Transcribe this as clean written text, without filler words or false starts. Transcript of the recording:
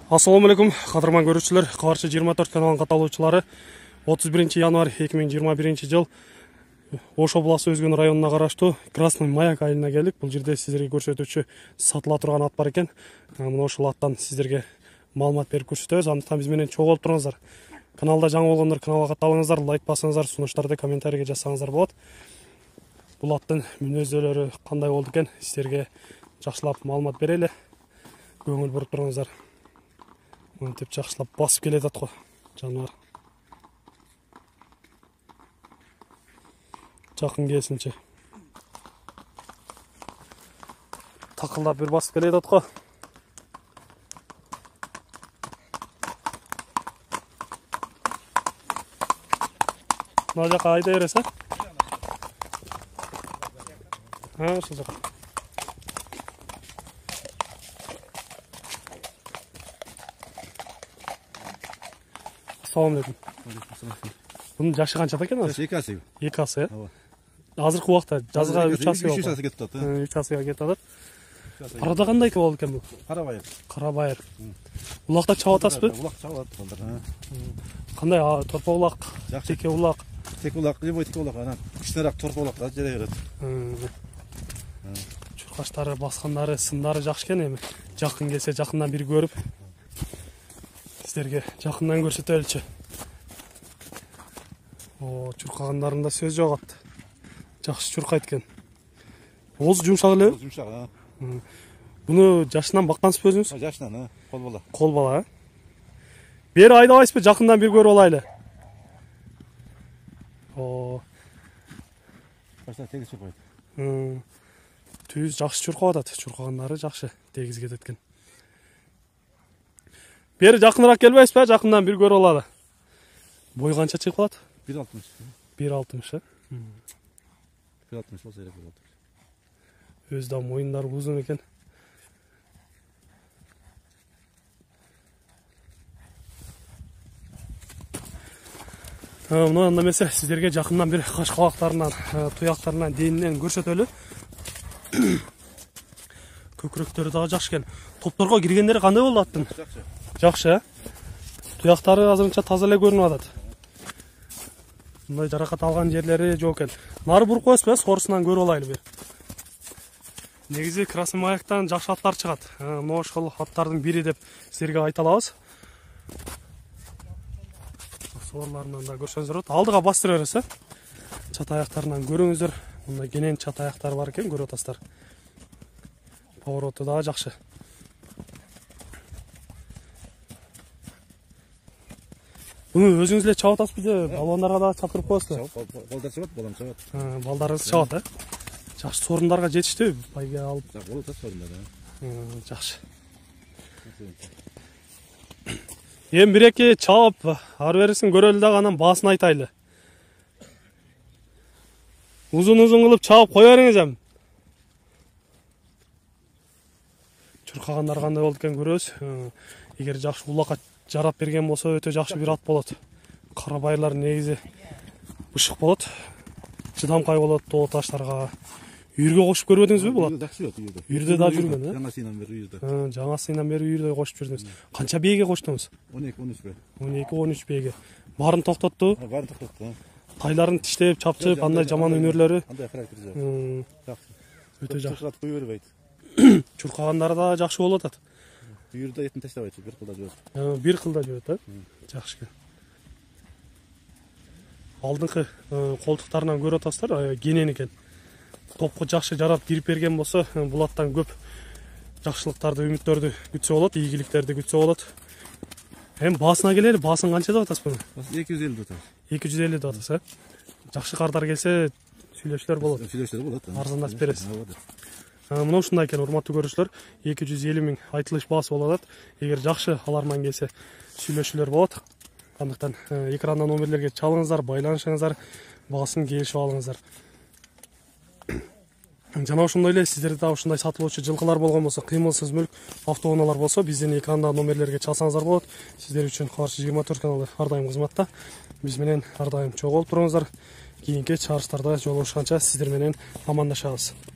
Assalamu alaikum, qadırman görüşçüler. Qarşı 24 kanalın qatалуучылары 31 январь 2021 жыл Ош обласы Өзгөн районуна караштуу Красный Маяк айылына келдик. Бул жерде сиздерге көрсөтүүчү сатыла турган ат бар экен. Мына ошол аттан сиздерге маалымат берип көрсөтөбүз. Андыктан биз менен чогулуп туруңуздар. Каналда жаңы болгондор каналга катталыңыздар, лайк басыңыздар, сунуштарды комментарийге жазсаңыздар болот. Бул аттын мүнөздөлөрү кандай болду экен, сиздерге жакшылап маалымат берели. Көңүл буруп туруңуздар. Мынтип жакшылап басып келет ат го, жаныбар. Жақын келсинчи. Такылдап бир басып келет ат го. Мына жака айда бересе? Ошол жака. Assalamu alaikum. Bunun жашы канча экен азыр? 2 асы. 2 асы, э? Азыркы убакта жазга 3 асы. 3 асы кетип атат. 3 асыга кетип атат. Парада кандай болду экен бул? Карабайыр. Карабайыр. Улакта чабып атасызбы? Улак чабып атат балдар. Кандай торпо улак, теке улак? Теке улак, любой теке улак, анан кичинерээк торпо улактар жере берет. Чуркаштары, баскандары, сындары жакшы экен эми. Жакын келсе жакындан бир көрүп сиздерге жакындан көрсөтөлүчү. Чуркагандарында сөз жок ат. Жакшы чуркайт экен. Оозу жумшак элеби? Жумшак, а. Буну жашынан баккансызбы өзүңүз? Жашынан, кол бала. Кол бала, э? Бери айдабайсызбы? Жакындан бир көрүп алайлы. Башта тегиз чуркайт. Түз жакшы чуркап атат. Чуркагандары жакшы, тегиз кетет экен. Бери жакыныраак келбейсизби? Жакындан бир көрүп алалы. Бой канча чыгып калат? 1.60. 1.60, э? 1.60 болсо керек 1.60. Өз да моюндары узун экен. Мына эмесе сиздерге жакындан бир каш кабактарынан, туяктарынан, денинен көрсөтөлү. Көкүрөктөрү дагы жакшы экен. Топторго киргендери кандай болду аттын? Жакшы. Жакшы, э? Туяктары азырынча таза эле көрүнүп атат. Мындай жаракат алган жерлери жок экен. Нары буруп коесузбу, сорусунан көрүп алайлы бир. Негизи Красный Маяктан жакшы аттар чыгат. Мына ошол аттардын бири деп сиздерге айта алабыз. Сорларынан да көрсөңүздөр болот. Алдыга бастыра бересиз, э? Чат аяктарынан көрүңүздөр. Мындай кенен чат аяктар бар экен, көрүп атасыздар. Повороту дагы жакшы. Буну өзүңүз эле чабып атасызбы же балбандарга дагы чапкырып коесузбу? Балдар чабат, балам чабат. Балдарыңыз чабат, э? Жакшы сорундарга жетиштиби? Байга алып. Болот сорундар, Жакшы. Эми бир-эки чабып, ары берисин көрөлү дагы анан баасын айтайлы. Узун-узун кылып чабып кое бериңиз эми. Чуркагандар кандай болду экен көрөбүз. Эгер жакшы улакка жарап берген болсо өтө жакшы бир ат болот. Карабайырлар негизи бышык болот. Чыдамкай болот тоо таштарга. Үйүргө кошуп көрбөдүңүзбү бул ат? Жакшы болот үйүрдө. Үйүрдө да жүргөн, э? Жаңасынан бери үйүрдө. Жаңасынан бери үйүрдө кошуп жүрдүңүз. Канча бээге коштуңуз? 12-13 бээ. 12-13 бээге. Барын токтотту. Барын токтотту. Тайларын тиштеп, чапчып, андай жаман өнөрлөрү. Андай характер жок. Жакшы. Өтө жакшы. Чуркат кое бербейт. Чуркагандары да жакшы болуп атат. Үйүрдө этин таштабайт, бир кылда жүрөт. Бир кылда жүрөт, э? Жакшы экен. Алдыңкы колтуктарынан көрүп атасыздар, кенен экен. Топко жакшы жарап кирип берген болсо, бул аттан көп жакшылыктарды, үмүттөрдү күтсө болот, ийгиликтерди күтсө болот. Эми баасына келели, баасын канча деп атасыз буну? 250 деп атат. 250 деп атасыз, э? Жакшы кардар келсе, сүйлөшүлөр болот. Сүйлөшүлөр болот. Арзандатып бересиз. Мына ушундай экен, урматтуу көрүүчүлөр, 250 миң айтылыш баасы болуп атат. Эгер жакшы аларман келсе, сүйлөшүлөр болот. Андыктан экрандан номерлерге чалыңыздар, байланышыңыздар, баасын келишип алыңыздар. Жана ошондой эле сиздерде да ушундай сатылуучу жылкылар болгон болсо, кыймылсыз мүлк, автоунаалар болсо, биздин экранда номерлерге чалсаңыздар болот. Сиздер үчүн Каршы 24 каналы ар дайым кызматта. Биз менен ар дайым чогулуп туруңуздар. Кийинки чыгарыштарда жолугушканча сиздер менен амандашабыз.